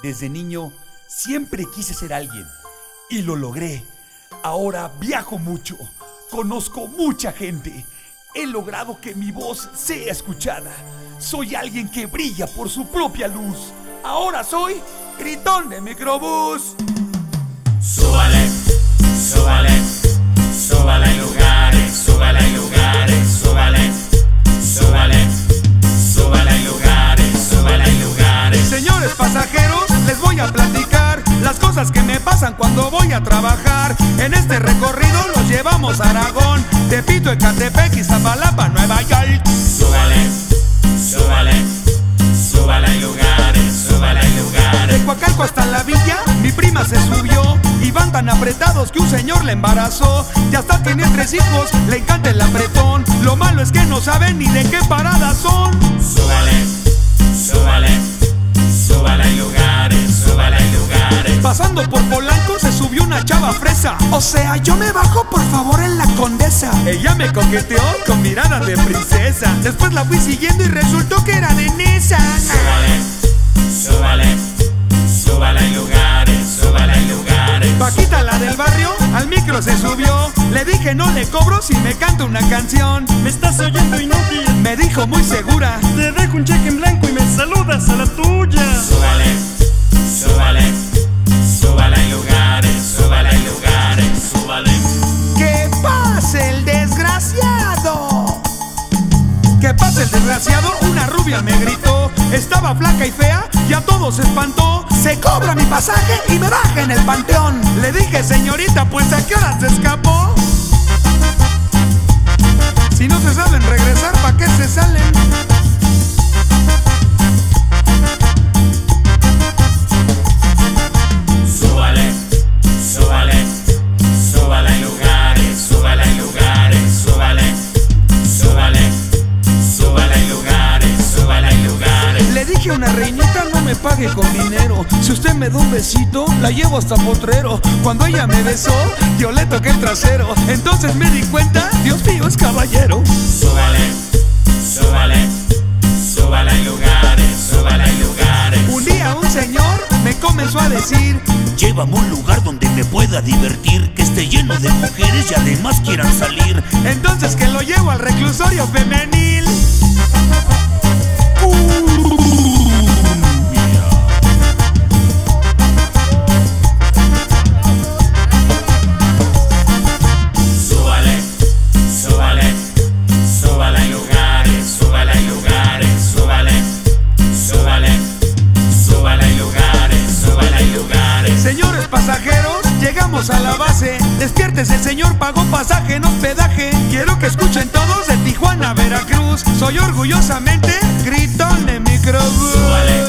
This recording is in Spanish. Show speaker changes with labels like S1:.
S1: Desde niño siempre quise ser alguien y lo logré. Ahora viajo mucho, conozco mucha gente. He logrado que mi voz sea escuchada. Soy alguien que brilla por su propia luz. Ahora soy Gritón de Microbús.
S2: Súbale, súbale, súbale a lugares, súbale a lugares, súbale, súbale, súbale a lugares, súbale a lugares.
S1: Señores pasajeros, les voy a platicar las cosas que me pasan cuando voy a trabajar. En este recorrido los llevamos a Aragón, Tepito, Ecatepec, Iztapalapa, Nueva York.
S2: Súbale, súbale, súbale a lugares, súbale a lugares.
S1: De Coacalco hasta la villa, mi prima se subió y van tan apretados que un señor le embarazó. Ya hasta tiene 3 hijos, le encanta el apretón. Lo malo es que no saben ni de qué paradas son.
S2: Súbale, súbale, súbale a lugares, súbale a lugares.
S1: Pasando por Polanco se subió una chava fresa. O sea, yo me bajo por favor en la Condesa. Ella me coqueteó con mirada de princesa. Después la fui siguiendo y resultó que era de Nesa.
S2: Súbale, súbale, súbale a lugares, súbale a lugares.
S1: Paquita, la del barrio, al micro se subió. Le dije no le cobro si me canta una canción.
S3: ¿Me estás oyendo, inútil?
S1: Me dijo muy segura:
S3: te dejo un cheque en blanco y me saludas a la tuya.
S2: Súbale, súbale, súbale a lugares, súbale a lugares, súbale.
S1: ¡Que pase el desgraciado! ¡Que pase el desgraciado! Una rubia me gritó. Estaba flaca y fea y a todos se espantó. Se cobra mi pasaje y me baja en el panteón. Le dije, señorita, pues ¿a qué hora se escapó? Si no se saben regresar, ¿pa' qué se salen?
S2: Súbale, súbale, súbale a lugares, súbale a lugares, súbale, súbale, súbale a lugares, súbale a lugares.
S1: Le dije a una reinita, no me pague con dinero. Si usted me da un besito, la llevo hasta Potrero. Cuando ella me besó, yo le toqué el trasero. Entonces me di cuenta, Dios mío es caballero.
S2: Súbale, súbale, súbale a lugares, súbale a lugares.
S1: Un día un señor me comenzó a decir:
S4: llévame a un lugar donde me pueda divertir, que esté lleno de mujeres y además quieran salir.
S1: entonces que lo llevo al reclusorio femenil.
S2: Súbale, súbale, súbale a lugares, súbale a lugares, súbale, súbale, súbale a lugares, súbale a lugares.
S1: Señores pasajeros, llegamos a la base. Despiértese, el señor pagó pasaje en hospedaje. Quiero que escuchen todos de Tijuana a Veracruz. Soy orgullosamente Gritón de Microbús.
S2: Súbale,